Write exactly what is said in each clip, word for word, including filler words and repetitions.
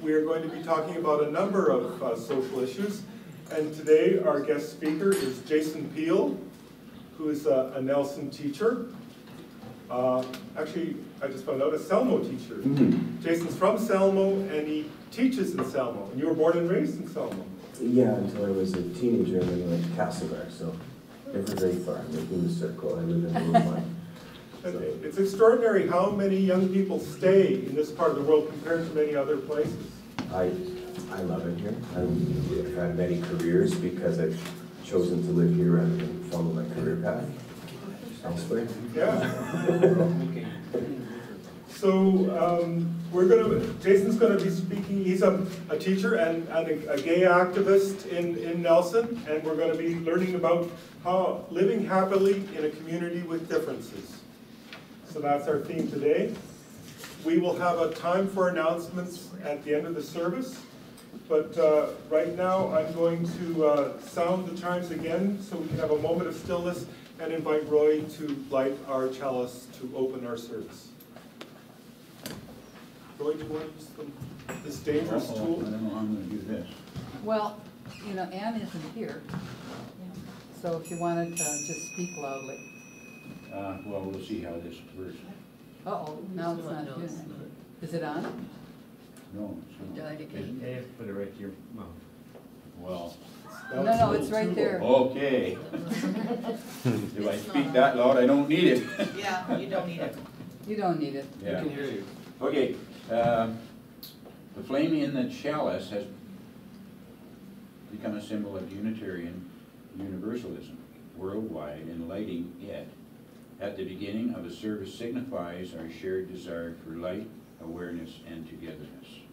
we are going to be talking about a number of uh, social issues. And today our guest speaker is Jason Peel, who is a, a Nelson teacher. Uh, actually, I just found out, a Selmo teacher. Mm-hmm. Jason's from Selmo, and he teaches in Selmo. And you were born and raised in Selmo. Yeah, until I was a teenager, and then we went to Castlegar, so never very far. Making the circle, I live in Rosemont. So. It's extraordinary how many young people stay in this part of the world compared to many other places. I, I love it here. I'm, I've had many careers because I've chosen to live here rather than follow my career path elsewhere. Yeah. So um, we're going to, Jason's going to be speaking. He's a, a teacher and, and a, a gay activist in, in Nelson, and we're going to be learning about how living happily in a community with differences. So that's our theme today. We will have a time for announcements at the end of the service, but uh, right now I'm going to uh, sound the chimes again so we can have a moment of stillness and invite Roy to light our chalice to open our service. Roy, do you want to use the, this dangerous oh, tool? I don't know how I'm going to do this. Well, you know, Anne isn't here, so if you wanted to just speak loudly. Uh, well, we'll see how this works. Uh-oh, now it's not doing it. Is it on? No, it's not. You have to put it right to your mouth. Well, No, no, it's right there. okay. If I speak that loud, I don't need it. Yeah, you don't need it. You don't need it. Yeah. I can hear you. Okay. Um, the flame in the chalice has become a symbol of Unitarian Universalism worldwide, and lighting it at the beginning of a service signifies our shared desire for light, awareness, and togetherness.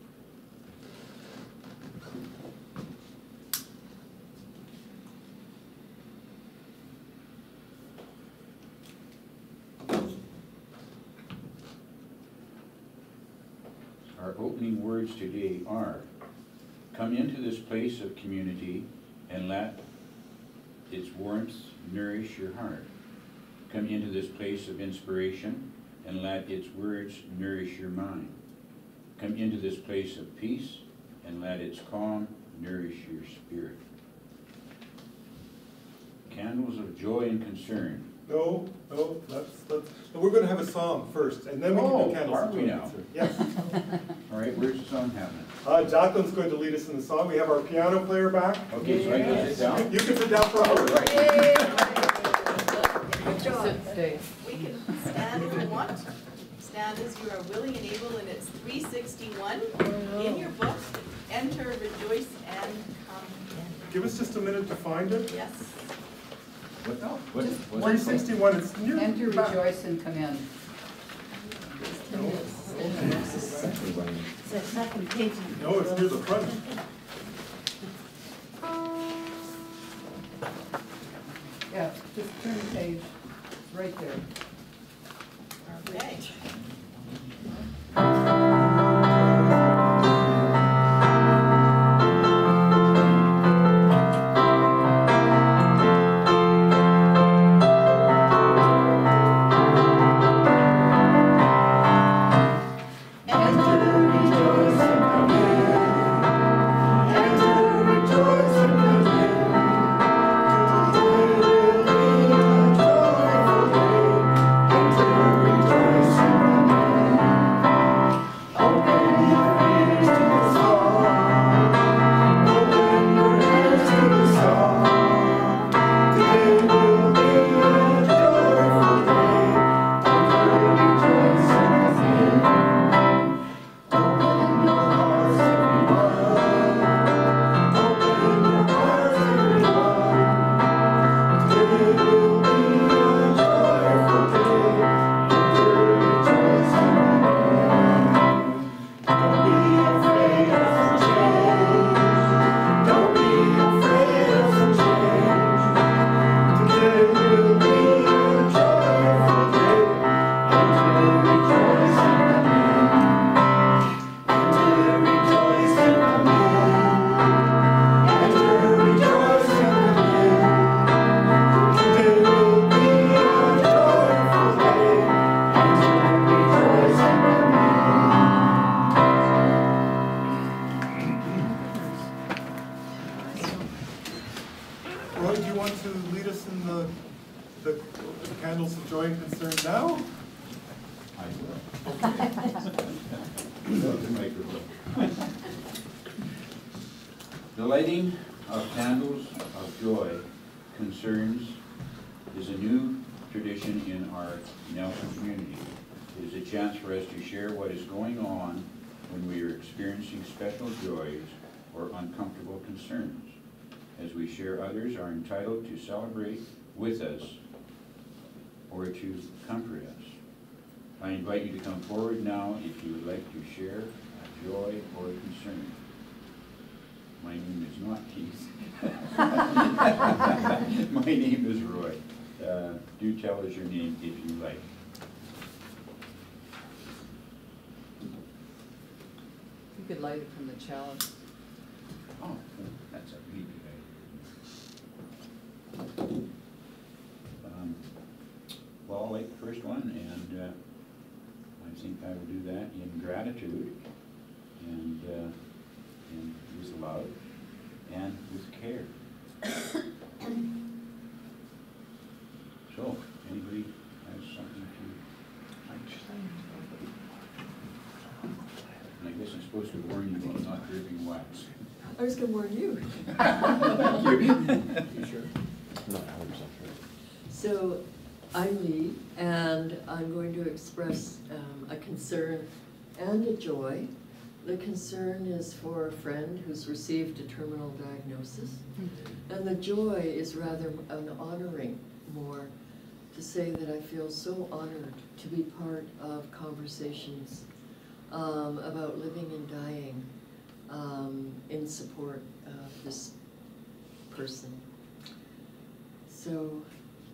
Our opening words today are, come into this place of community and let its warmth nourish your heart. Come into this place of inspiration and let its words nourish your mind. Come into this place of peace and let its calm nourish your spirit. Candles of joy and concern. No, no, that's, that's, no, we're going to have a song first, and then we can Oh, do candles. are of we joy now? and concern. Yes. All right, where's the song happening? Uh, Jacqueline's going to lead us in the song. We have our piano player back. Okay, so I can sit down? You can sit down for a All moment. right. Good job. Sit, stay. We can stand if you want. Stand as you are willing and able, and it's three sixty-one. In your book, enter, rejoice, and come in. Give us just a minute to find it. Yes. What, no, what, Just what- three sixty-one, it's near. Enter, rejoice, and come in. It's the second page. No, it's near the front. Yeah, just turn the page. It's right there. Okay. Rejoice do you want to lead us in the, the candles of joy and concern now? I will. Without the microphone. The lighting of candles of joy concerns is a new tradition in our Nelson community. It is a chance for us to share what is going on when we are experiencing special joys or uncomfortable concerns. As we share, others are entitled to celebrate with us or to comfort us. I invite you to come forward now if you would like to share a joy or a concern. My name is not Keith. My name is Roy. Uh, do tell us your name if you like. You could light it from the chalice. Oh, that's a really good idea. Um, well, I'll light the first one, and uh, I think I will do that in gratitude and, uh, and with love and with care. So, anybody has something to? And I guess I'm supposed to warn you about not dripping wax. I was gonna warn you. Thank you. You sure? Not one hundred percent sure. So, I'm Lee, and I'm going to express um, a concern and a joy. The concern is for a friend who's received a terminal diagnosis, and the joy is rather an honoring more, to say that I feel so honored to be part of conversations um, about living and dying um, in support of this person. So,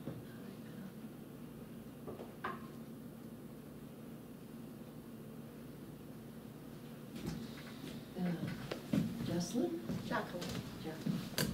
uh, Jocelyn? Jacqueline. Ja-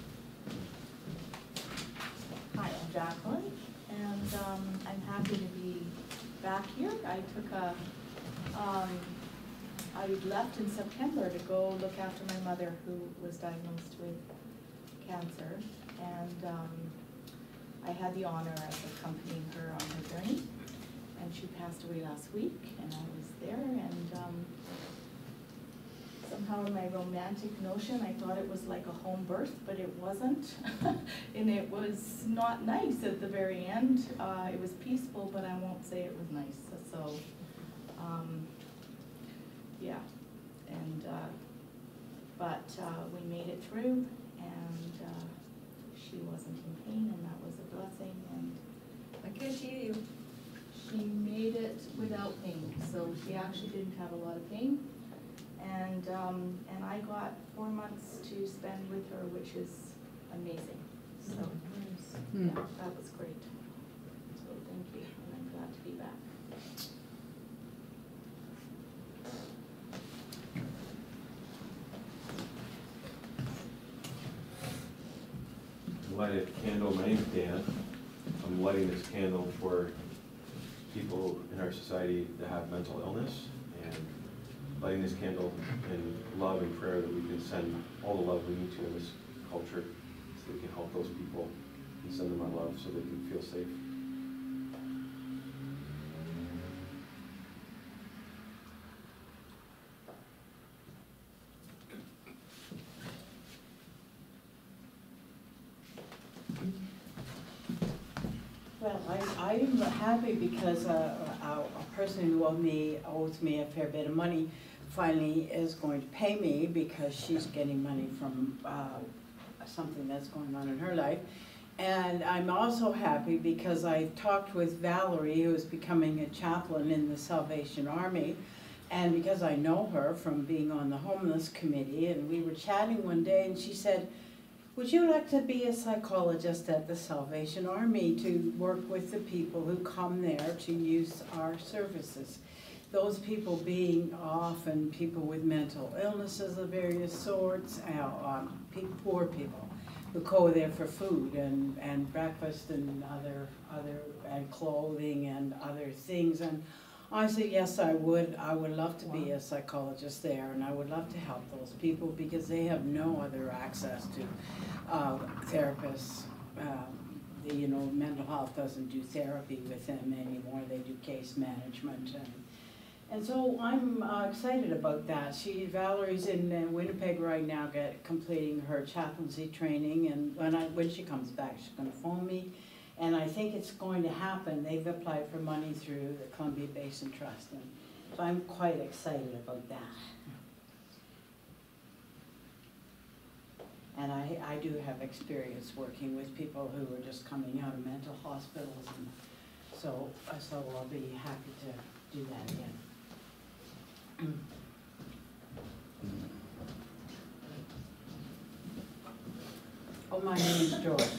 Hi, I'm Jacqueline, and um, I'm happy to be back here. I took a, um, I left in September to go look after my mother who was diagnosed with cancer, and um, I had the honor of accompanying her on her journey, and she passed away last week, and I was there, and um, somehow in my romantic notion, I thought it was like a home birth, but it wasn't. And it was not nice at the very end. Uh, it was peaceful, but I won't say it was nice. So, um, yeah. And, uh, but uh, we made it through, and uh, she wasn't in pain, and that was a blessing. And I can't hear you. she made it without pain, so she actually didn't have a lot of pain. And, um, and I got four months to spend with her, which is amazing. So, Hmm. yeah, that was great. So thank you, and I'm glad to be back. Lighted candle. My name's Dan. I'm lighting this candle for people in our society that have mental illness, and lighting this candle in love and prayer that we can send all the love we need to in this culture, so we can help those people and send them our love so they can feel safe. Well, I, I'm happy because uh, a, a person who owed me, owes me a fair bit of money finally is going to pay me because she's getting money from uh, something that's going on in her life. And I'm also happy because I talked with Valerie, who is becoming a chaplain in the Salvation Army, and because I know her from being on the homeless committee, and we were chatting one day and she said, would you like to be a psychologist at the Salvation Army to work with the people who come there to use our services? Those people being often people with mental illnesses of various sorts, uh, um, pe poor people who go there for food and, and breakfast and other, other and clothing and other things. And I said, yes, I would. I would love to be a psychologist there, and I would love to help those people because they have no other access to uh, therapists. Um, the, you know, mental health doesn't do therapy with them anymore. They do case management, and and so I'm uh, excited about that. She Valerie's in uh, Winnipeg right now, get completing her chaplaincy training, and when I when she comes back, she's going to phone me. And I think it's going to happen. They've applied for money through the Columbia Basin Trust, and so I'm quite excited about that. And I, I do have experience working with people who are just coming out of mental hospitals, and so, so I'll be happy to do that again. Oh, my name is George.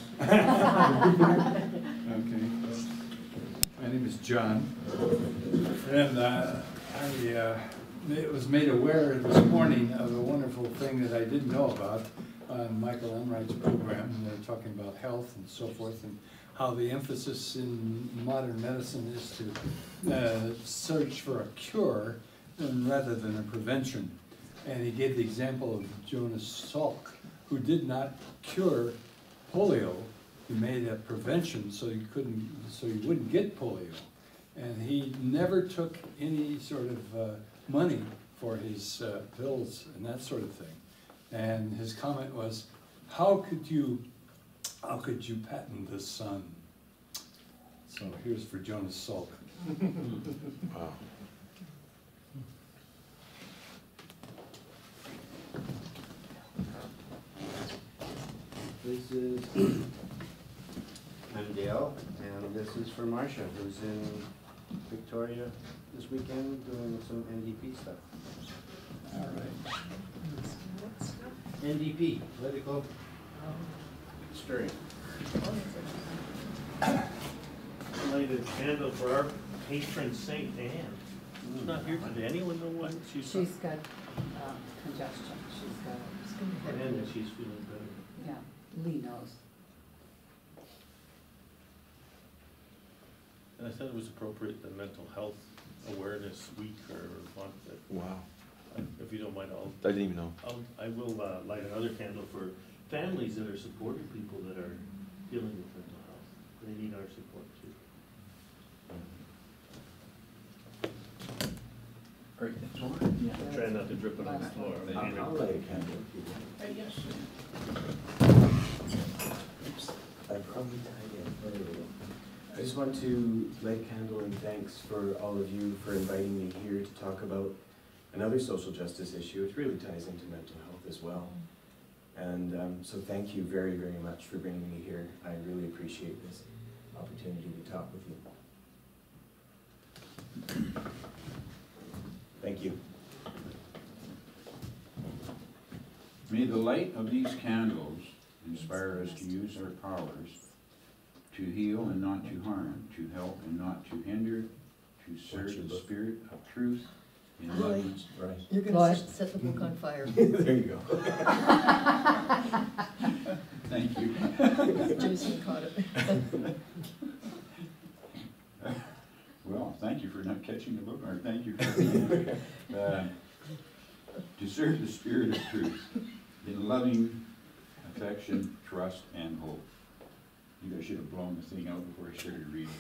Okay. My name is John, and uh, I uh, it was made aware this morning of a wonderful thing that I didn't know about on Michael Enright's program, and they're talking about health and so forth, and how the emphasis in modern medicine is to uh, search for a cure and rather than a prevention. And he gave the example of Jonas Salk, who did not cure polio. He made a prevention so you couldn't, so you wouldn't get polio. And he never took any sort of uh, money for his uh, pills and that sort of thing. And his comment was, how could you, how could you patent the sun? So here's for Jonas Salk. Wow. This is, I'm Dale, and this is for Marcia, who's in Victoria this weekend doing some N D P stuff. All right. N D P, political stirring. Light a candle for our patron Saint Anne. She's not here today. Anyone know what she's? She's got um, congestion. She's got. And that she's feeling better. Yeah, Lee knows. And I thought it was appropriate, the mental health awareness week or month. That, Wow. if you don't mind, I'll. I didn't even know. I'll, I will uh, light another candle for families that are supporting people that are dealing with mental health. They need our support too. All right, that's all right. Yeah. I'm trying not to drip it on the floor. I'll, I'll light a candle if you want. Yes. Oops, I probably tied in. Oh, there we go. I just want to light a candle and thanks for all of you for inviting me here to talk about another social justice issue. It really ties into mental health as well. And um, so thank you very, very much for bringing me here. I really appreciate this opportunity to talk with you. Thank you. May the light of these candles inspire us to use our powers to heal and not to harm, to help and not to hinder, to serve the spirit of truth in loving. Right. You're gonna s- set the book on fire. There you go. Thank you. Jason caught it. Well, thank you for not catching the book, or thank you for being, uh, to serve the spirit of truth in loving affection, trust, and hope. You guys should have blown the thing out before I started reading.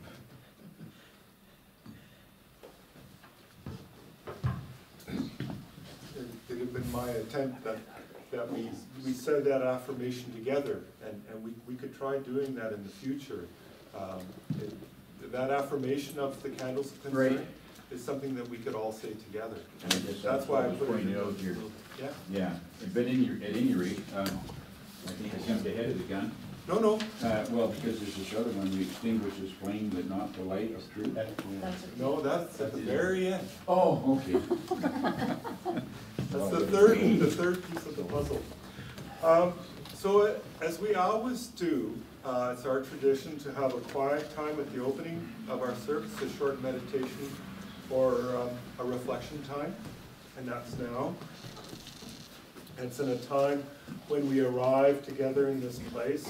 It would have been my attempt that, that we, we said that affirmation together, and, and we, we could try doing that in the future. Um, it, that affirmation of the candles of concern Right. is something that we could all say together. And I guess That's why I was put it in pointing out the- here. Yeah? Yeah, but in your, at any rate, um, I think I jumped ahead of the gun. No, no. Uh, well, because there's this other one, we extinguish this flame, but not the light of truth. No, that's at the very end. Oh, okay. That's the third, the third piece of the puzzle. Um, so uh, as we always do, uh, it's our tradition to have a quiet time at the opening of our service, a short meditation or um, a reflection time, and that's now. It's in a time when we arrive together in this place,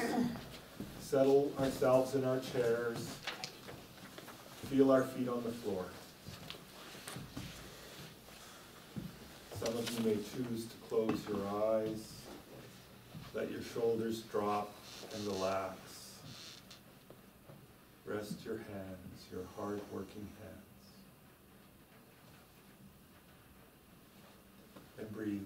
settle ourselves in our chairs, feel our feet on the floor. Some of you may choose to close your eyes, let your shoulders drop and relax. Rest your hands, your hard-working hands. And breathe.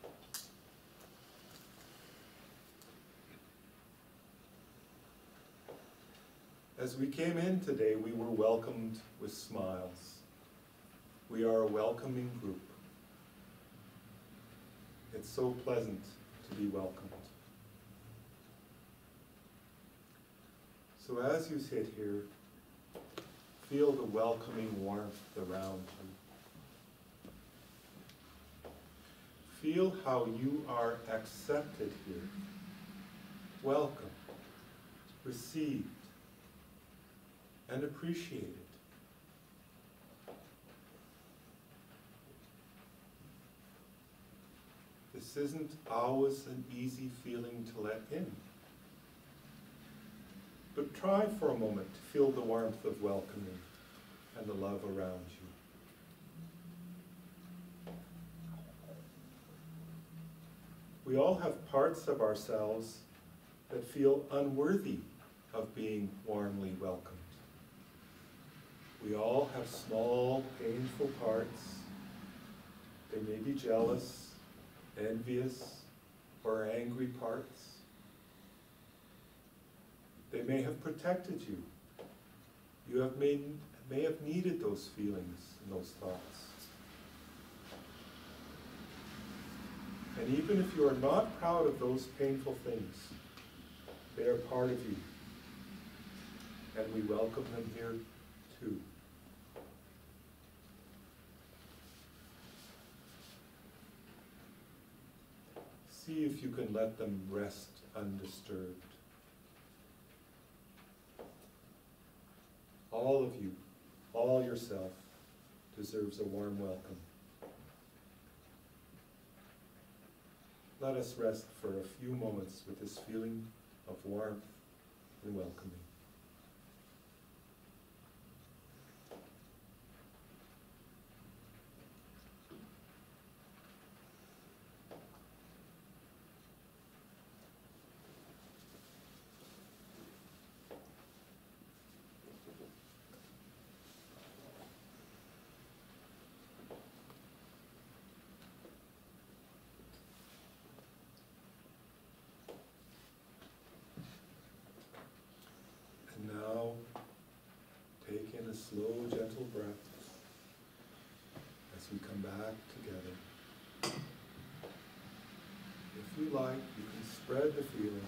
As we came in today, we were welcomed with smiles. We are a welcoming group. It's so pleasant to be welcomed. So as you sit here, feel the welcoming warmth around you. Feel how you are accepted here, welcome, received, and appreciated. This isn't always an easy feeling to let in. But try for a moment to feel the warmth of welcoming and the love around you. We all have parts of ourselves that feel unworthy of being warmly welcomed. We all have small, painful parts. They may be jealous, envious, or angry parts. They may have protected you. You have made, may have needed those feelings and those thoughts. And even if you are not proud of those painful things, they are part of you. And we welcome them here too. See if you can let them rest undisturbed. All of you, all yourself, deserves a warm welcome. Let us rest for a few moments with this feeling of warmth and welcoming. Slow, gentle breath as we come back together. If you like, you can spread the feeling.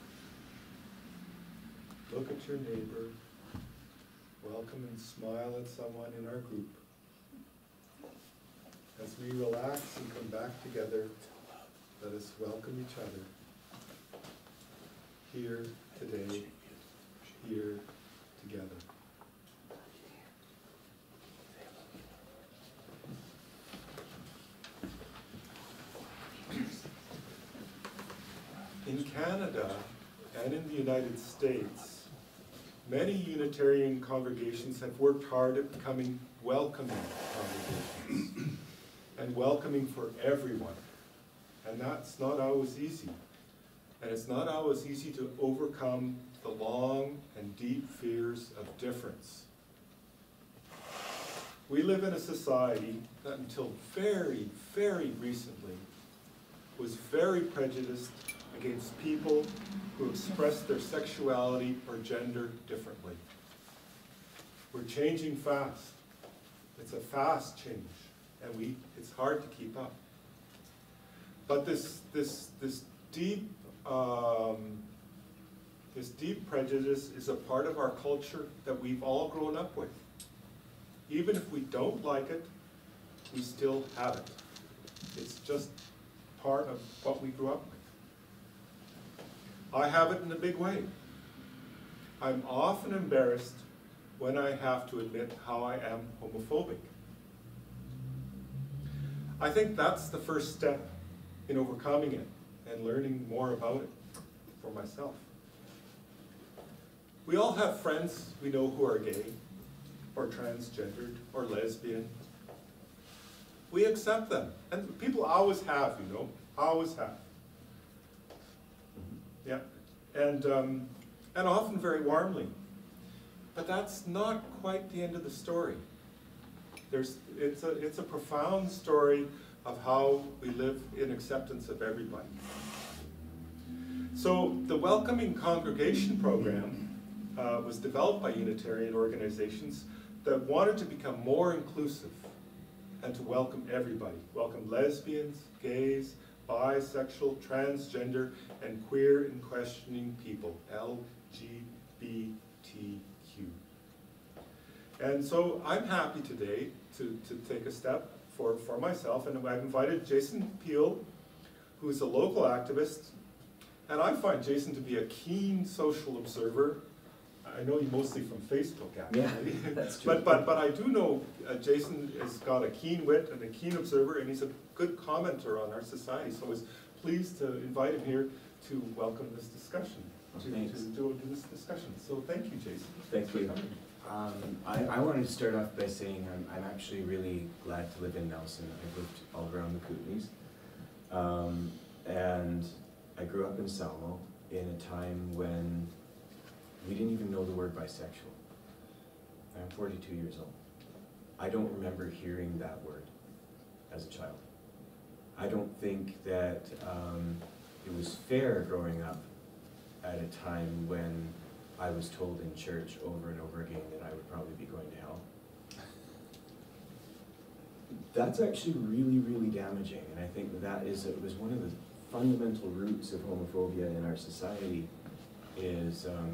Look at your neighbor. Welcome and smile at someone in our group. As we relax and come back together, let us welcome each other. Here, today, here, together. In Canada and in the United States, many Unitarian congregations have worked hard at becoming welcoming congregations and welcoming for everyone. And that's not always easy. And it's not always easy to overcome the long and deep fears of difference. We live in a society that until very, very recently was very prejudiced against people who express their sexuality or gender differently. We're changing fast. It's a fast change, and we, it's hard to keep up. But this, this, this deep, um, this deep prejudice is a part of our culture that we've all grown up with. Even if we don't like it, we still have it. It's just part of what we grew up with. I have it in a big way. I'm often embarrassed when I have to admit how I am homophobic. I think that's the first step in overcoming it and learning more about it for myself. We all have friends we know who are gay, or transgendered, or lesbian. we accept them. And people always have, you know, always have. Yeah, and, um, and often very warmly. But that's not quite the end of the story. There's, it's, a, it's a profound story of how we live in acceptance of everybody. So the Welcoming Congregation program uh, was developed by Unitarian organizations that wanted to become more inclusive and to welcome everybody. Welcome lesbians, gays, bisexual, transgender, and queer and questioning people, L G B T Q. And so I'm happy today to, to take a step for, for myself, and I've invited Jason Peel, who is a local activist, and I find Jason to be a keen social observer. I know you mostly from Facebook, actually. Yeah, that's true. but, but, but I do know uh, Jason has got a keen wit and a keen observer, and he's a good commenter on our society, so I was pleased to invite him here to welcome this discussion, Well, to, to thanks. do, do this discussion. So thank you, Jason. Thank you. Um, I, I wanted to start off by saying I'm, I'm actually really glad to live in Nelson. I've lived all around the Kootenays. Um, and I grew up in Salmo in a time when we didn't even know the word bisexual. I'm forty-two years old. I don't remember hearing that word as a child. I don't think that um, it was fair growing up at a time when I was told in church over and over again that I would probably be going to hell. That's actually really, really damaging, and I think that, that is, it was one of the fundamental roots of homophobia in our society is um,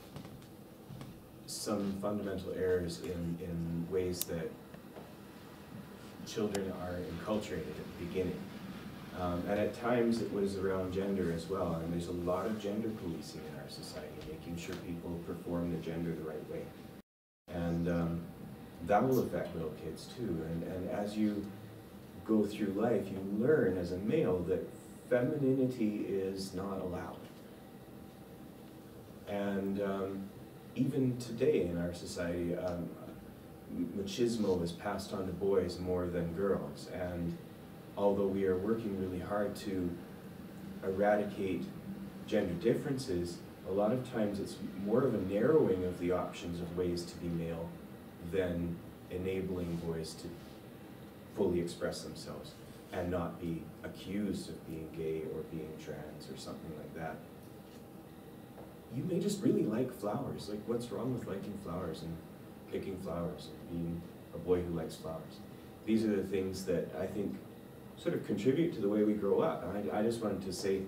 some fundamental errors in, in ways that children are enculturated at the beginning. Um, and at times it was around gender as well, and there's a lot of gender policing in our society, making sure people perform the gender the right way. And um, that will affect little kids too, and, and as you go through life, you learn as a male that femininity is not allowed. And um, even today in our society, um, machismo is passed on to boys more than girls, and although we are working really hard to eradicate gender differences, a lot of times it's more of a narrowing of the options of ways to be male than enabling boys to fully express themselves and not be accused of being gay or being trans or something like that. You may just really like flowers. Like, what's wrong with liking flowers and picking flowers and being a boy who likes flowers? These are the things that I think sort of contribute to the way we grow up. And I, I just wanted to say,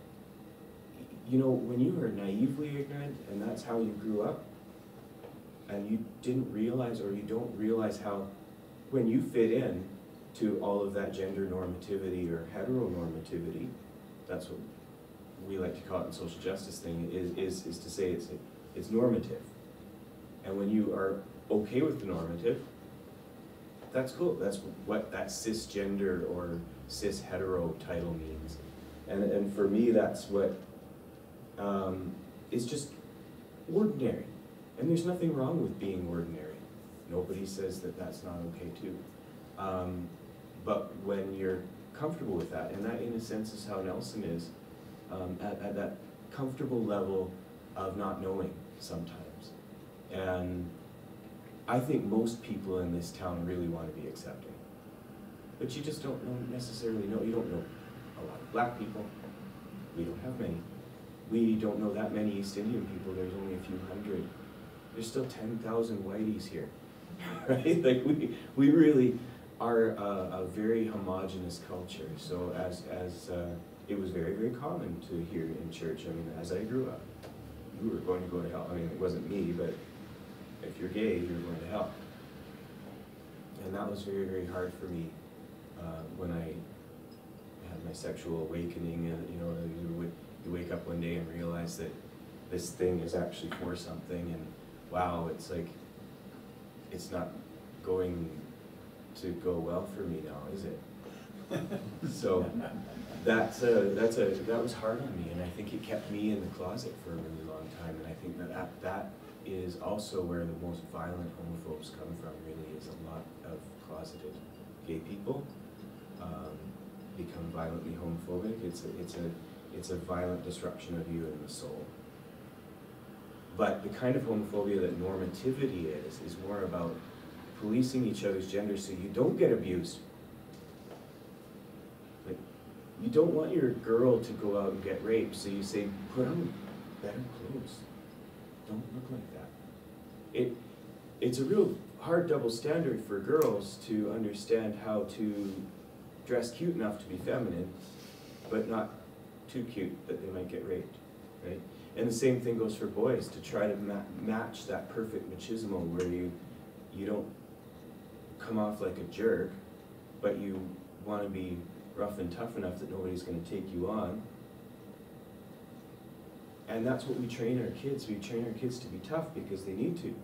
you know, when you were naively ignorant and that's how you grew up, and you didn't realize, or you don't realize how, when you fit in to all of that gender normativity or heteronormativity, that's what we like to call it in social justice thing, is, is, is to say it's, it's normative. And when you are okay with the normative, that's cool. That's what that cisgender or cis hetero title means. And, and for me, that's what um, is just ordinary. And there's nothing wrong with being ordinary. Nobody says that that's not okay too. Um, but when you're comfortable with that, and that in a sense is how Nelson is, um, at, at that comfortable level of not knowing sometimes. And I think most people in this town really want to be accepting. But you just don't know, necessarily know, you don't know a lot of black people. We don't have many. We don't know that many East Indian people, there's only a few hundred. There's still ten thousand whiteys here, right? Like we, we really are a, a very homogenous culture. So as, as uh, it was very, very common to hear in church, I mean, as I grew up, you were going to go to hell. I mean, it wasn't me, but if you're gay, you're going to hell. And that was very, very hard for me uh, when I had my sexual awakening. And you know, you, would, you wake up one day and realize that this thing is actually for something, and wow, it's like, it's not going to go well for me now, is it? So that's a, that's a, that was hard on me, and I think it kept me in the closet for a really long time, and I think that that, that is also where the most violent homophobes come from, really, is a lot of closeted gay people um, become violently homophobic. It's a, it's a it's a violent disruption of you in the soul. But the kind of homophobia that normativity is is more about policing each other's gender so you don't get abused. Like, you don't want your girl to go out and get raped, so you say, put on better clothes. Don't look like that. It, it's a real hard double standard for girls to understand how to dress cute enough to be feminine, but not too cute that they might get raped, right? And the same thing goes for boys, to try to ma match that perfect machismo where you, you don't come off like a jerk, but you want to be rough and tough enough that nobody's going to take you on. And that's what we train our kids. We train our kids to be tough because they need to.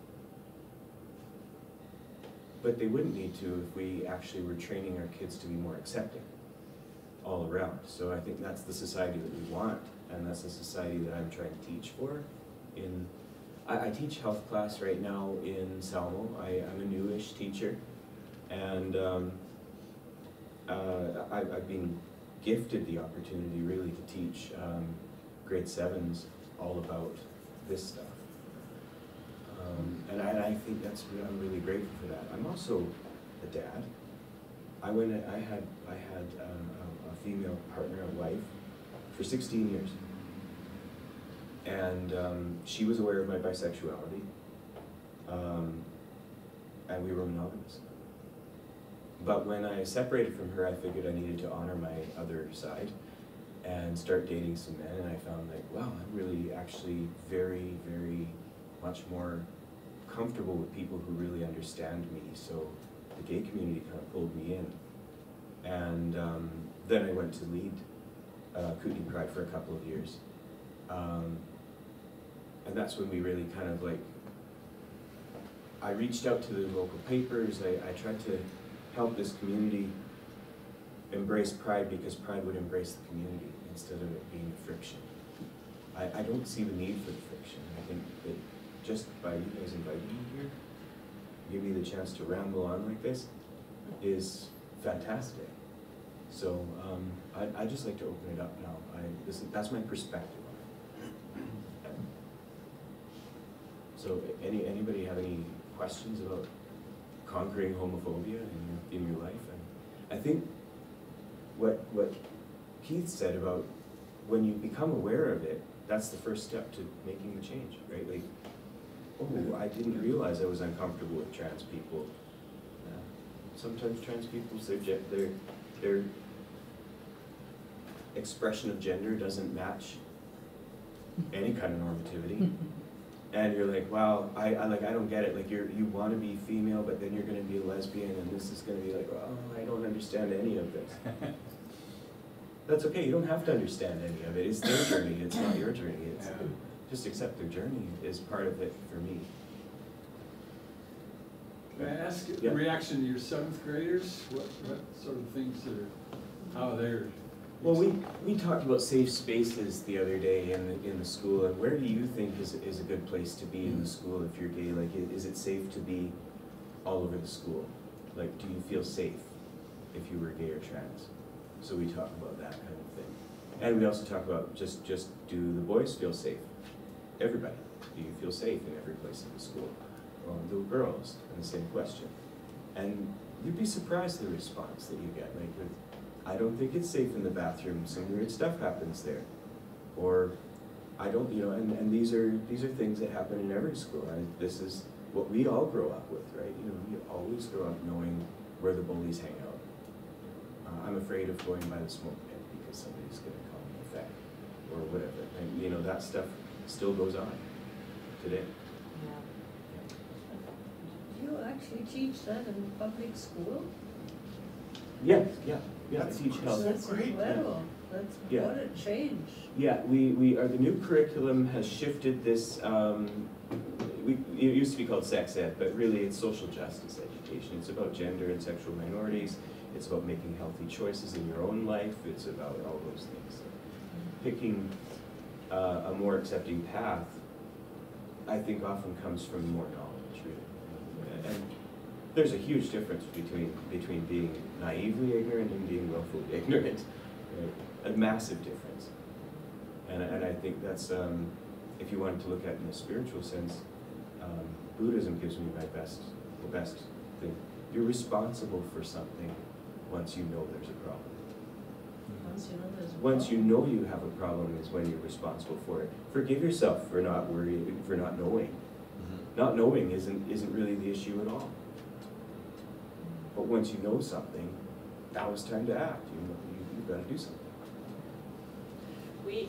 But they wouldn't need to if we actually were training our kids to be more accepting all around. So I think that's the society that we want, and that's the society that I'm trying to teach for. In, I, I teach health class right now in Salmo. I, I'm a newish teacher, and um, uh, I, I've been gifted the opportunity really to teach um, grade sevens all about this stuff. Um, and, I, and I think that's, I'm really grateful for that. I'm also a dad. I went, I had, I had um, a, a female partner, a wife, for sixteen years. And um, she was aware of my bisexuality, um, and we were monogamous. But when I separated from her, I figured I needed to honor my other side and start dating some men, and I found like, wow, I'm really actually very, very much more comfortable with people who really understand me. So the gay community kind of pulled me in. And um, then I went to lead uh, Kootenai Pride for a couple of years. Um, and that's when we really kind of like, I reached out to the local papers. I, I tried to help this community embrace Pride because Pride would embrace the community instead of it being a friction. I, I don't see the need for the friction. I think that just by you guys inviting me here, give me the chance to ramble on like this, is fantastic. So um, I, I just like to open it up now. I, this, that's my perspective on it. So any, anybody have any questions about conquering homophobia in your, in your life? And I think what, what Keith said about when you become aware of it, that's the first step to making the change, right? Like, oh, I didn't realize I was uncomfortable with trans people. Uh, sometimes trans people's their, their, their expression of gender doesn't match any kind of normativity. And you're like, wow, I, I like I don't get it. Like you're you want to be female, but then you're going to be a lesbian, and this is going to be like, oh, I don't understand any of this. That's okay. You don't have to understand any of it. It's their journey. It's not your journey. It's, Yeah. Just accept their journey is part of it for me. May I ask Yeah. a reaction to your seventh graders? What, what sort of things are, how they're? Well, we, we talked about safe spaces the other day in the, in the school, and where do you think is, is a good place to be in the school if you're gay? Like, i- is it safe to be all over the school? Like, do you feel safe if you were gay or trans? So we talk about that kind of thing. And we also talk about just, just do the boys feel safe? Everybody, do you feel safe in every place in the school? Well, the girls, and the same question. And you'd be surprised the response that you get. Like, with, I don't think it's safe in the bathroom, some weird stuff happens there. Or, I don't, you know, and, and these are these are things that happen in every school. And this is what we all grow up with, right? You know, we always grow up knowing where the bullies hang out. Uh, I'm afraid of going by the smoke pit because somebody's gonna call me a fag, or whatever. And, you know, that stuff still goes on today. Do you actually teach that in public school? Yeah, yeah, yeah, I That's teach health. That's great. incredible. That's Yeah. what a change. Yeah, we, we are, the new curriculum has shifted this, um, we, it used to be called sex ed, but really it's social justice education. It's about gender and sexual minorities. It's about making healthy choices in your own life. It's about all those things. Picking uh, a more accepting path, I think often comes from more knowledge, really. And there's a huge difference between, between being naively ignorant and being willfully ignorant, right? A massive difference. And, and I think that's, um, if you wanted to look at it in a spiritual sense, um, Buddhism gives me my best, the best thing. You're responsible for something once you know there's a problem. Once you know there's a Once you problem. know you have a problem is when you're responsible for it. Forgive yourself for not worrying, for not knowing. Mm-hmm. Not knowing isn't, isn't really the issue at all. But once you know something, now it's time to act. You know, you, you've got to do something. We,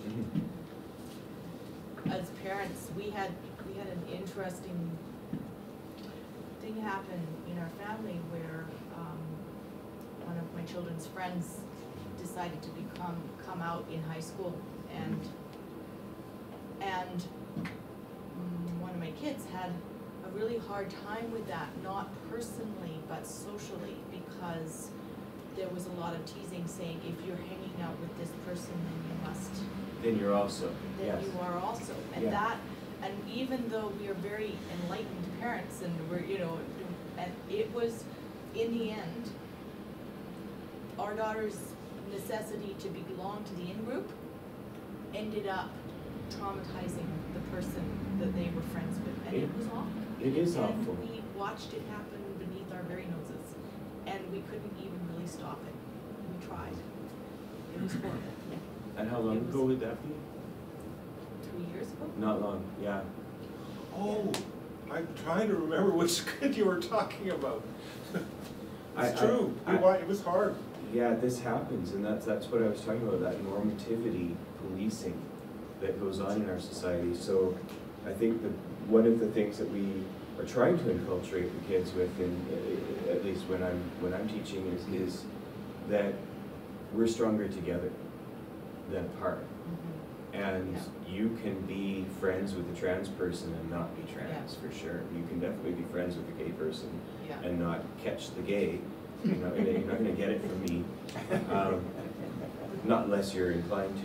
as parents, we had, we had an interesting thing happen in our family where um, one of my children's friends decided to become, come out in high school, and, and mm, one of my kids had a really hard time with that, not personally, but socially, because there was a lot of teasing saying, if you're hanging out with this person, then you must, Then you're also, then yes. you are also. And Yeah. that, and even though we are very enlightened parents and we're, you know, and it was, in the end, our daughter's necessity to belong to the in-group ended up traumatizing the person that they were friends with, and it, It- was awful. it is and awful. we watched it happen beneath our very noses, and we couldn't even really stop it. We tried. It was horrible. And how long It was- ago would that be? Two years ago? Not long, yeah. Oh, I'm trying to remember which kid you were talking about. I- It's I- true, I- it wa- it was hard. Yeah, this happens, and that's, that's what I was talking about, that normativity policing that goes on in our society. So I think that one of the things that we are trying to inculturate the kids with, in, at least when I'm, when I'm teaching, is, is that we're stronger together than apart. And you can be friends with a trans person and not be trans, for sure. You can definitely be friends with a gay person Yeah. and not catch the gay. You're not gonna, you're not gonna get it from me, um, not unless you're inclined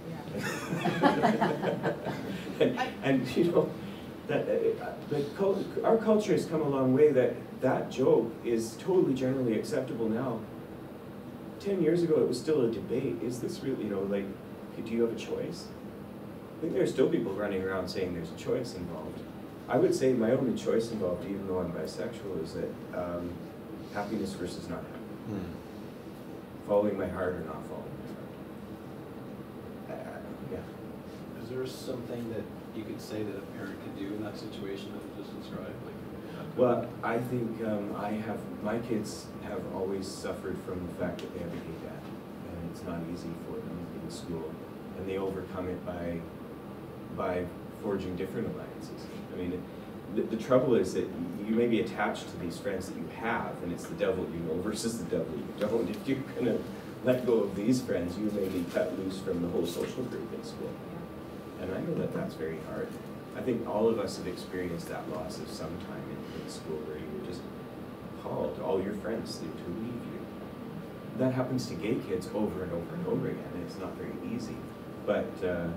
to. and, and you know, that uh, the cul- our culture has come a long way. That that joke is totally generally acceptable now. Ten years ago, it was still a debate. Is this really, you know, like, do you have a choice? I think there are still people running around saying there's a choice involved. I would say my only choice involved, even though I'm bisexual, is that um, happiness versus not happiness. Hmm. Following my heart or not following my heart. Uh, yeah. Is there something that you could say that a parent could do in that situation that you just described? Like, Well, I think um, I have, my kids have always suffered from the fact that they have a gay dad, and it's not easy for them in school, and they overcome it by, by forging different alliances. I mean, the, the trouble is that you may be attached to these friends that you have, and it's the devil you know versus the devil you don't. If you're gonna let go of these friends, you may be cut loose from the whole social group in school. And I know that that's very hard. I think all of us have experienced that loss of some time in, in school where you're just appalled, all your friends seem to leave you. That happens to gay kids over and over and over again, and it's not very easy. But uh,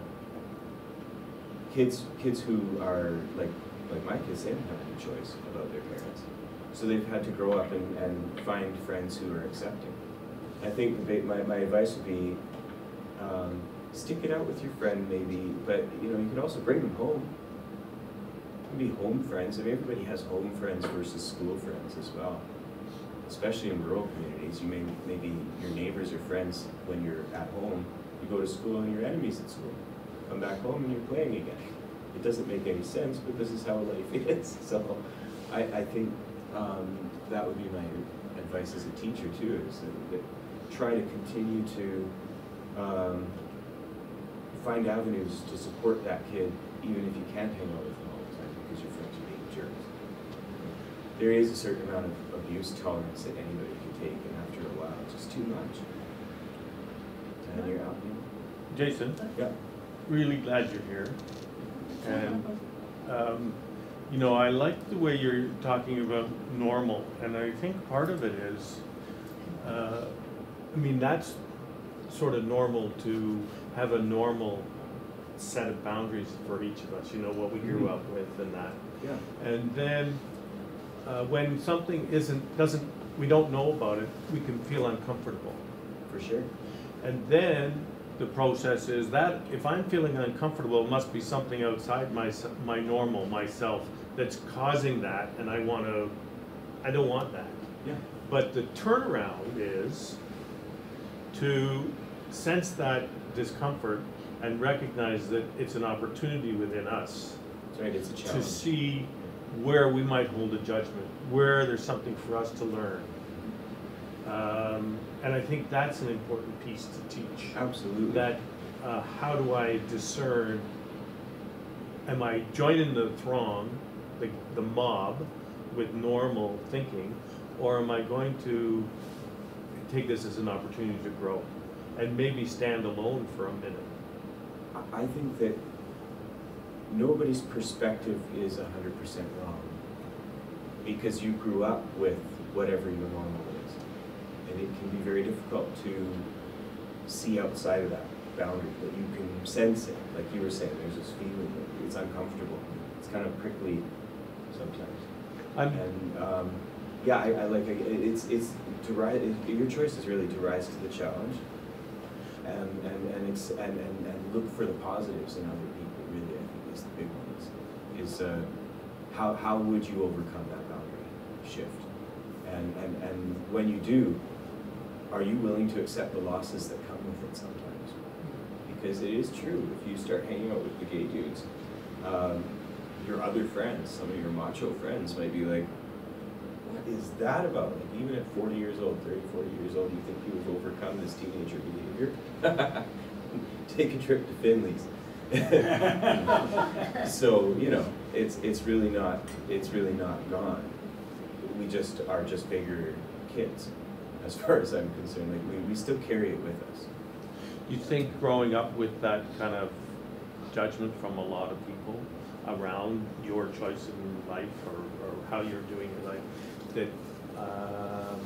kids kids who are like like my kids, they don't have any choice about their parents. So they've had to grow up and, and find friends who are accepting. I think the, my, my advice would be um, stick it out with your friend maybe, but you know, you could also bring them home. Be home friends. I mean, everybody has home friends versus school friends as well. Especially in rural communities, you may maybe your neighbors are friends when you're at home. You go to school and you're enemies at school. Come back home and you're playing again. It doesn't make any sense, but this is how life is. So, I, I think um, that would be my advice as a teacher too: is that, that try to continue to um, find avenues to support that kid, even if you can't hang out with them all the time because your friends are being jerks. There is a certain amount of abuse tolerance that anybody can take, and after a while, it's just too much. And you're out. Jason? Yeah. Really glad you're here. And, um, you know, I like the way you're talking about normal, and I think part of it is, uh, I mean, that's sort of normal to have a normal set of boundaries for each of us, you know, what we grew Mhm. up with and that. Yeah. And then, uh, when something isn't, doesn't, we don't know about it, we can feel uncomfortable. For sure. And then the process is that if I'm feeling uncomfortable, it must be something outside my, my normal, myself, that's causing that, and I want to, I don't want that. Yeah. But the turnaround is to sense that discomfort and recognize that it's an opportunity within us. That's right, it's a To challenge. see where we might hold a judgment, where there's something for us to learn. Um, and I think that's an important piece to teach. Absolutely. That uh, how do I discern, am I joining the throng, the, the mob, with normal thinking, or am I going to take this as an opportunity to grow and maybe stand alone for a minute? I think that nobody's perspective is one hundred percent wrong, because you grew up with whatever your normal is. And it can be very difficult to see outside of that boundary, but you can sense it. Like you were saying, there's this feeling that it's uncomfortable. It's kind of prickly sometimes. I'm, and um, yeah, I, I like it. It's it's to rise. It, your choice is really to rise to the challenge, and and and, ex, and and and look for the positives in other people. Really, I think is the big one. Is, is uh, how how would you overcome that boundary shift, and and and when you do, are you willing to accept the losses that come with it sometimes? Because it is true. If you start hanging out with the gay dudes, um, your other friends, some of your macho friends might be like, what is that about? Like, even at forty years old, thirty, forty years old, you think you've overcome this teenager behavior? Take a trip to Finley's. So, you know, it's it's really not it's really not gone. We just are just bigger kids, as far as I'm concerned. Like, we, we still carry it with us. you think growing up with that kind of judgment from a lot of people around your choice in life, or, or how you're doing your life, that um,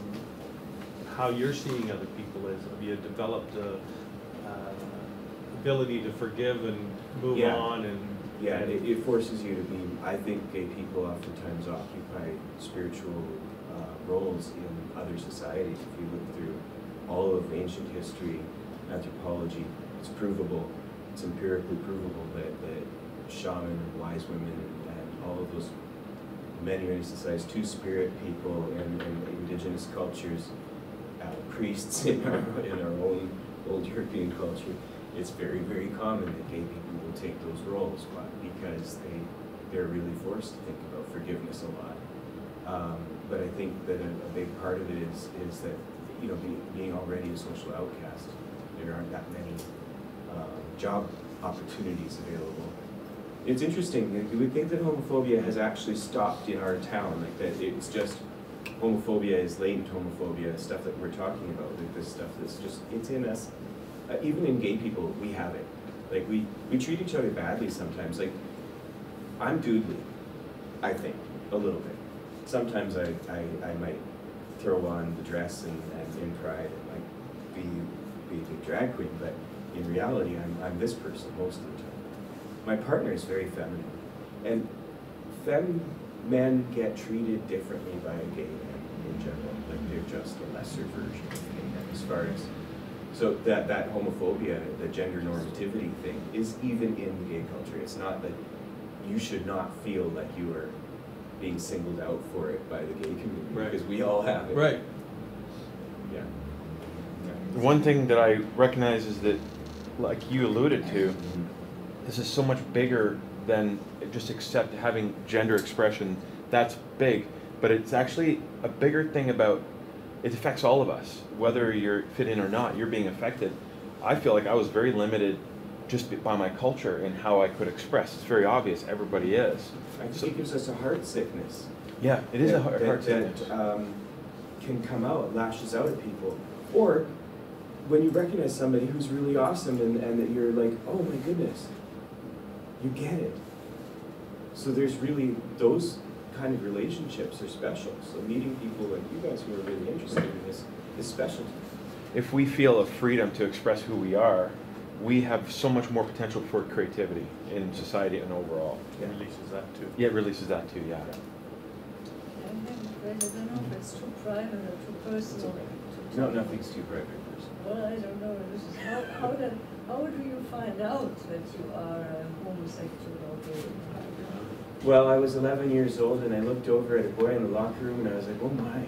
how you're seeing other people is, have you developed a uh, ability to forgive and move Yeah. on? And Yeah, it, it forces you to be, I think gay people oftentimes occupy spiritual uh, roles in other societies. If you look through all of ancient history, anthropology, it's provable, it's empirically provable that, that shaman and wise women and, and all of those many, many societies, two-spirit people and, and indigenous cultures, uh, priests in our, in our own old European culture, it's very, very common that gay people will take those roles. Why? Because they, they're really forced to think about forgiveness a lot. Um, but I think that a, a big part of it is, is that, you know, be, being already a social outcast, there aren't that many uh, job opportunities available. It's interesting, we think that homophobia has actually stopped in our town, like that it's just, homophobia is latent homophobia, stuff that we're talking about, like this stuff that's just, it's in us. Uh, even in gay people, we have it. Like, we, we treat each other badly sometimes. Like, I'm doodly, I think, a little bit. Sometimes I, I, I might throw on the dress and, and in pride and like be, be a big drag queen, but in reality, I'm, I'm this person most of the time. My partner is very feminine, and fem men get treated differently by a gay man in general. Like, they're just a lesser version of gay men as far as, so that, that homophobia, the gender normativity thing, is even in the gay culture. It's not that you should not feel like you are being singled out for it by the gay community, Right. because we all have it. Right. Yeah. Yeah. One thing that I recognize is that, like you alluded to, this is so much bigger than just accept having gender expression. That's big, but it's actually a bigger thing about, it affects all of us, whether you're fit in or not, you're being affected. I feel like I was very limited just by my culture and how I could express. It's very obvious, everybody is. I think So- it gives us a heart sickness. Yeah, it is a that- heart, that- heart sickness. That um, can come out, lashes out at people. Or when you recognize somebody who's really awesome and, and that you're like, oh my goodness, you get it. So there's really, those kind of relationships are special. So meeting people like you guys who are really interested in this is special. If we feel a freedom to express who we are, we have so much more potential for creativity in society and overall. It releases that too. Yeah, it releases that too, yeah. And then I don't know if it's too private or too personal. to No, tell. nothing's too private, person. Well, I don't know, this is, how, how did, how do you find out that you are a homosexual or gay? Well, I was eleven years old and I looked over at a boy in the locker room and I was like, oh my.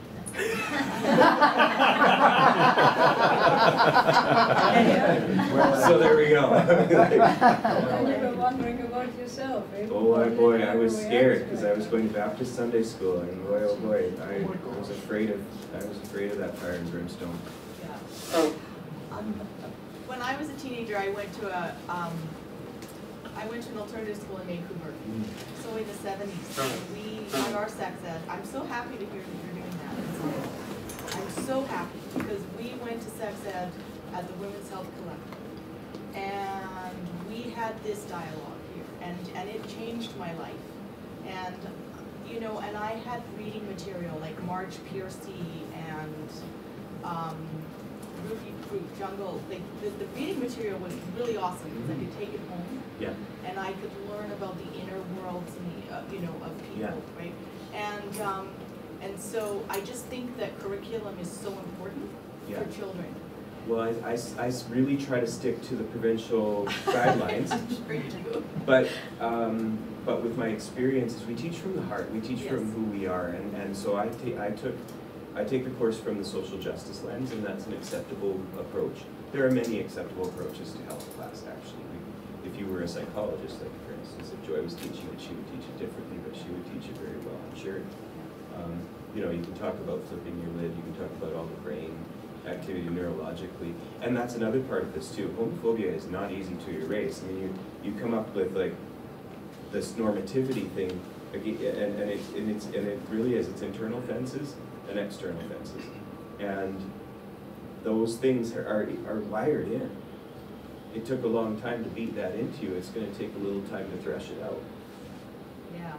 So there we go. And you were wondering about yourself, eh? Oh my boy, I was What scared reaction? because I was going to Baptist Sunday school and boy, oh boy, I was afraid of, I was afraid of that fire and brimstone. Yeah. When I was a teenager, I went to a, um, I went to an alternative school in Vancouver. So in the seventies, we had our sex ed. I'm so happy to hear that you're doing that. I'm so happy because we went to sex ed at the Women's Health Collective. And we had this dialogue here and, and it changed my life. And, you know, and I had reading material like Marge Piercy and, um, Ruby Fruit, Jungle, like the, the reading material was really awesome because I could take it home. Yeah. And I could learn about the inner worlds and the, uh, you know, of people, Yeah. right? And, um, and so I just think that curriculum is so important Yeah. for children. Well, I, I s- I s- really try to stick to the provincial guidelines. I'm sure you do. But, um, but with my experiences, we teach from the heart. We teach from Yes. who we are, and, and so I take I took I take the course from the social justice lens, and that's an acceptable approach. There are many acceptable approaches to health class, actually. We, if you were a psychologist, like for instance, if Joy was teaching it, she would teach it differently, but she would teach it very well. I'm sure. Um, you know, you can talk about flipping your lid. You can talk about all the brain activity neurologically, and that's another part of this too. Homophobia is not easy to erase. I mean, you you come up with like this normativity thing, again, and and it and it's and it really is. It's internal fences and external fences, and those things are are, are wired in. It took a long time to beat that into you. It's going to take a little time to thresh it out. Yeah.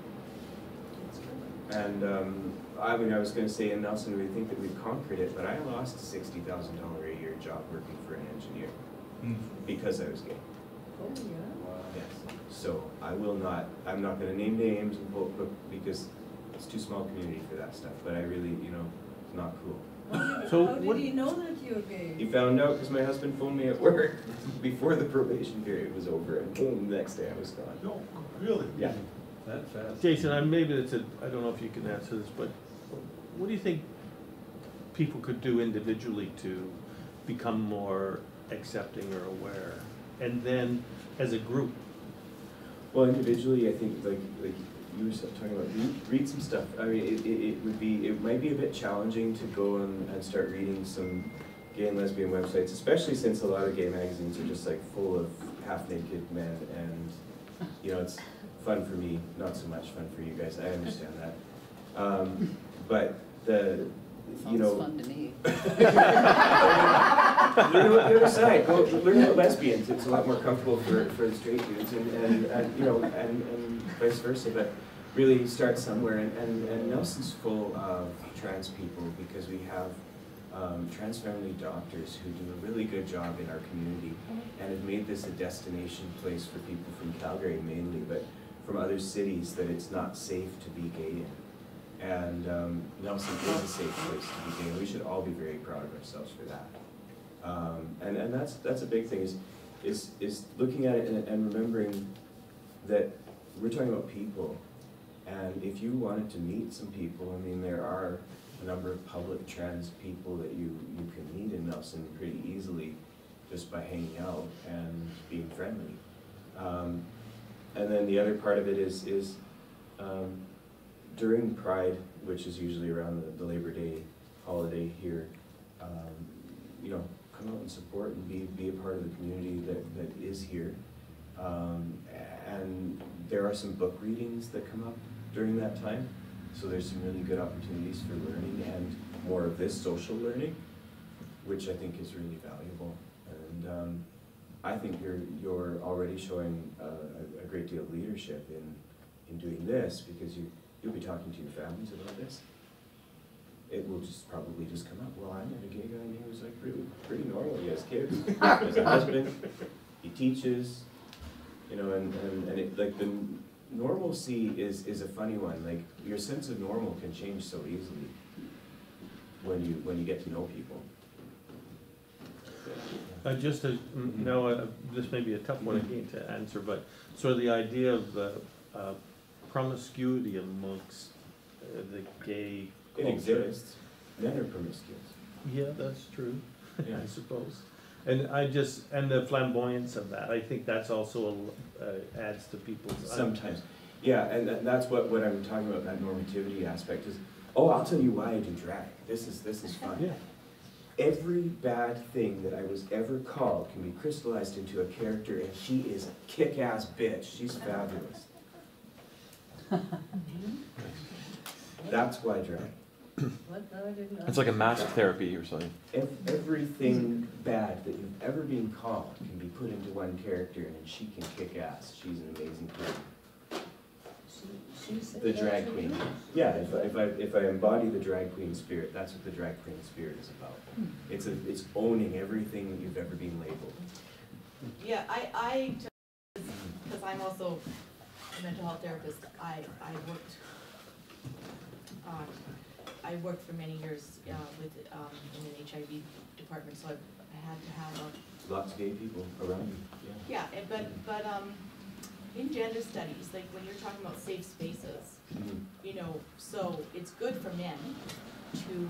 And um, I mean, I was going to say in Nelson, we think that we've conquered it, but I lost a sixty thousand dollar a year job working for an engineer because I was gay. Oh, yeah. Yes. So I will not. I'm not going to name names, but because it's too small community for that stuff. But I really, you know, it's not cool. How did, So how did what- he know that you're gay? He found out because my husband phoned me at work before the probation period was over, and boom, the next day I was gone. No, really? Yeah. That fast. Jason, I, maybe it's a, I don't know if you can answer this, but what do you think people could do individually to become more accepting or aware? And then as a group? Well, individually, I think like like you were talking about, read, read some stuff. I mean, it, it, it would be, it might be a bit challenging to go and, and start reading some gay and lesbian websites, especially since a lot of gay magazines are just like full of half-naked men, and you know, it's fun for me, not so much fun for you guys. I understand that, um, but the you know. Sounds fun to me. Learn about the other side. Go learn about lesbians. It's a lot more comfortable for, for the straight dudes, and, and, and you know, and, and vice versa. But really start somewhere. And, and, and Nelson's full of trans people because we have um, trans family doctors who do a really good job in our community and have made this a destination place for people from Calgary mainly, but from other cities that it's not safe to be gay in. And um, Nelson is a safe place to be gay, and we should all be very proud of ourselves for that. Um, and and that's that's a big thing, is is is looking at it and, and remembering that we're talking about people. And if you wanted to meet some people, I mean, there are a number of public trans people that you you can meet in Nelson pretty easily, just by hanging out and being friendly. Um, and then the other part of it is is. Um, During Pride, which is usually around the, the Labor Day holiday here, um, you know, come out and support and be, be a part of the community that, that is here. Um, and there are some book readings that come up during that time, so there's some really good opportunities for learning and more of this social learning, which I think is really valuable. And um, I think you're, you're already showing uh, a, a great deal of leadership in, in doing this, because you You'll be talking to your families about this. It will just probably just come up, well, I met a gay guy and he was like really pretty normal. He has kids, he has a husband, he teaches, you know, and, and, and it, like the, normalcy is, is a funny one. Like, your sense of normal can change so easily when you, when you get to know people. Uh, just to, Mhm. no, uh, this may be a tough one again to answer, but sort of the idea of uh, uh, promiscuity amongst uh, the gay It culture. exists. Men are promiscuous. Yeah, that's true, Yeah. I suppose. And I just, and the flamboyance of that, I think that's also, uh, adds to people's. Sometimes. Yeah, and tha- that's what, what I'm talking about, that normativity aspect is, oh, I'll tell you why I do drag. This is, this is fun. Yeah. Every bad thing that I was ever called can be crystallized into a character, and she is a kick-ass bitch. She's fabulous. That's why I drag. What? No, I didn't know. It's like a mask therapy or something. Ev- Everything bad that you've ever been called can be put into one character, and she can kick ass. She's an amazing queen. She, she said The that drag to queen. you? Yeah, if I, if I, if I embody the drag queen spirit, that's what the drag queen spirit is about. It's a, it's owning everything that you've ever been labeled. Yeah, I, I, because I'm also a mental health therapist, I, I worked, um, I worked for many years, uh, with, um, in an H I V department, so I, I had to have a, Lots of gay people around you, yeah. yeah, and- but, but, um, in gender studies, like when you're talking about safe spaces, Mhm. you know, so it's good for men to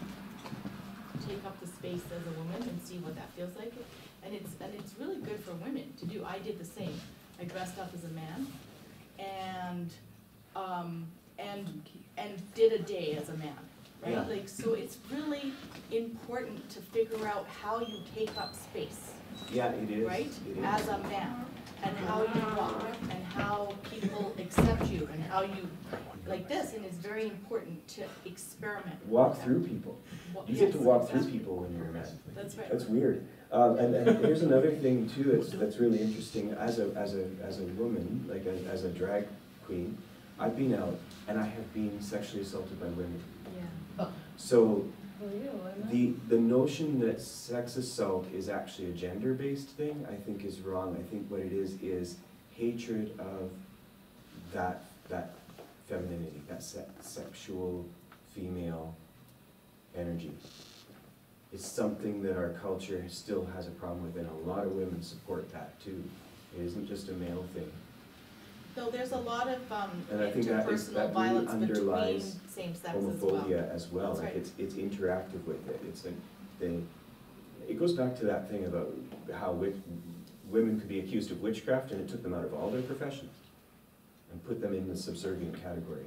take up the space as a woman and see what that feels like. And it's, and it's really good for women to do. I did the same. I dressed up as a man and, um, and, and did a day as a man, right? Yeah. Like, so it's really important to figure out how you take up space, Yeah, it is. right? It is. As a man, and how you walk, and how people accept you, and how you, like this, and it's very important to experiment. with Walk that. through people. Wa- You get to yes, walk through exactly. people when you're a man. That's right. That's weird. Um, and, and here's another thing too that's, that's really interesting. As a, as a, as a woman, like a, as a drag queen, I've been out and I have been sexually assaulted by women. Yeah. So For you, I'm not. the, the notion that sex assault is actually a gender-based thing, I think is wrong. I think what it is, is hatred of that, that femininity, that se sexual female energy. It's something that our culture still has a problem with, and a lot of women support that too. It isn't just a male thing. Though there's a lot of, um, And I think that is, interpersonal that really violence between underlies same sex as well. homophobia as well. That's Like right. it's, it's interactive with it. It's a, they, it goes back to that thing about how wi- women could be accused of witchcraft, and it took them out of all their professions and put them in the subservient category.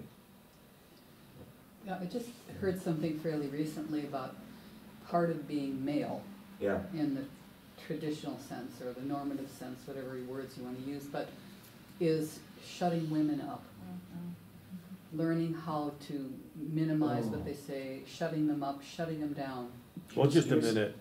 Yeah, I just heard something fairly recently about part of being male Yeah. in the traditional sense or the normative sense, whatever words you want to use, but is shutting women up, Mhm. learning how to minimize Oh. what they say, shutting them up, shutting them down. Well, just a Here's- minute.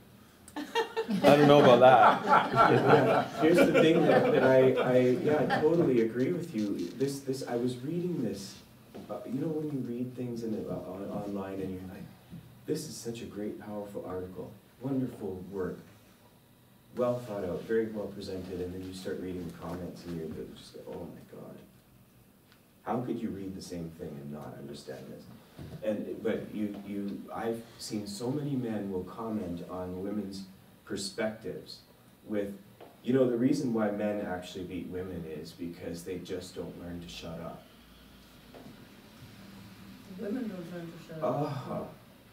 I don't know about that. Yeah, here's the thing that, that I, I, yeah, I totally agree with you. This, this, I was reading this, uh, you know when you read things in, uh, on, online and you're like, this is such a great, powerful article, wonderful work, well thought out, very well presented, and then you start reading the comments and you're just like, oh my God. How could you read the same thing and not understand this? And, but you, you, I've seen so many men will comment on women's perspectives with, you know, the reason why men actually beat women is because they just don't learn to shut up. Women don't learn to shut up. Ah,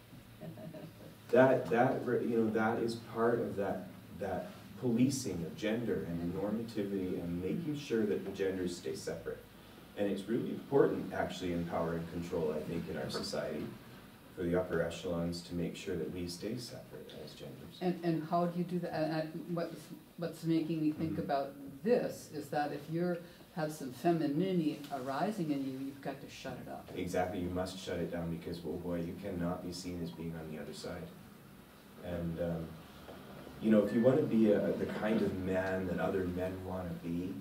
that, that, re- you know, that is part of that, that policing of gender and normativity and making sure that the genders stay separate. And it's really important, actually, in power and control, I think, in our society, for the upper echelons to make sure that we stay separate as genders. And, and how do you do that? And I, what's, what's making me think Mhm. about this is that if you're, have some femininity arising in you, you've got to shut it up. Exactly, you must shut it down because, oh boy, you cannot be seen as being on the other side. And, um, you know, if you want to be a, the kind of man that other men want to be,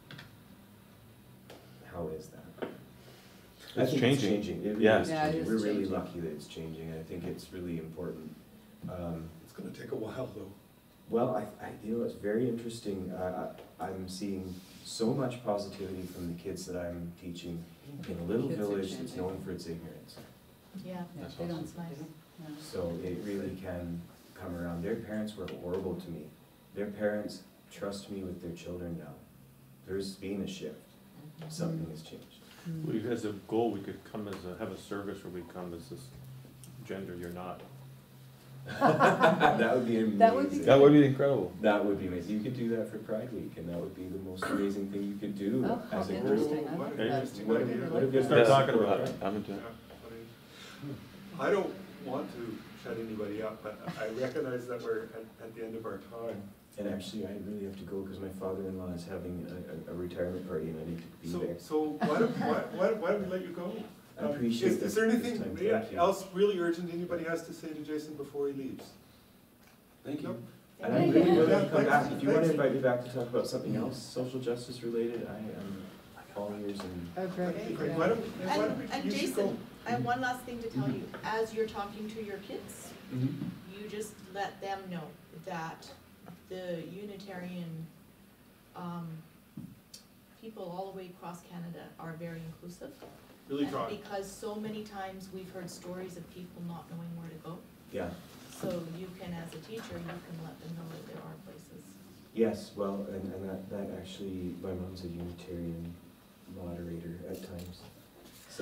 how is that? I It's think changing. It's changing. It really Yeah. is Yeah, it changing. is We're really changing. lucky that it's changing. I think it's really important. Um, It's gonna take a while, though. Well, I, I, you know, it's very interesting. Uh, I, I'm seeing so much positivity from the kids that I'm teaching in a little Kids are village that's changing. known for its ignorance. Yeah, Yeah, That's they don't, that's nice. yeah. So it really can come around. Their parents were horrible to me. Their parents trust me with their children now. There's been a shift. Something has changed. We, as a goal, we could come as a, have a service where we come as this gender you're not. That would be amazing. That would be That would be incredible. That would be amazing. You could do that for Pride Week, and that would be the most amazing thing you could do Oh, how as a group. interesting. I What like an that. interesting What a, idea. what a good Start start. talking about it. I'm into Yeah, it. what a- I don't want to shut anybody up, but I recognize that we're at, at the end of our time. And actually, I really have to go because my father-in-law is having a, a, a retirement party and I need to be So, there. so why don't, why, why why don't we let you go? I Um, appreciate is- this- Is there this anything time. yeah, Thank you. else really urgent anybody has to say to Jason before he leaves? Thank you. Nope. And I'm really willing Yeah, to come thanks, back. If you want to thanks. invite me back to talk about something else, social justice related, I am all ears and. Oh, great. Okay, Yeah. great. Why don't, why don't And, we, and you should Jason, go. I have one last thing to tell you. As you're talking to your kids, Mhm. you just let them know that the Unitarian, um, people all the way across Canada are very inclusive. Really And try. Because so many times we've heard stories of people not knowing where to go. Yeah. So you can, as a teacher, you can let them know that there are places. Yes, well, and, and that, that actually, my mom's a Unitarian moderator at times. So,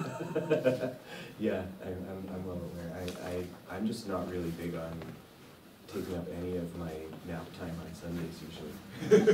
yeah, I, I'm, I'm well aware. I, I, I'm just not really big on taking up any of my nap time on Sundays usually.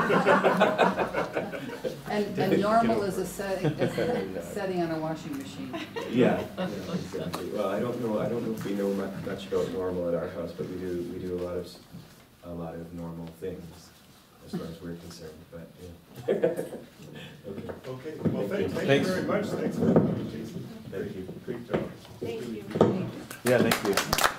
And, and normal is a setting, is a setting on a washing machine. Yeah, yeah, exactly. Well, I don't know, I don't know if we know mu- much about normal at our house, but we do, we do a lot of, s- a lot of normal things as far as we're concerned, but, yeah. Okay. Okay, well, thank, thank you Thanks. very much. Thanks for coming, Jason. Thank you. Great job. Thank you. Yeah, thank you.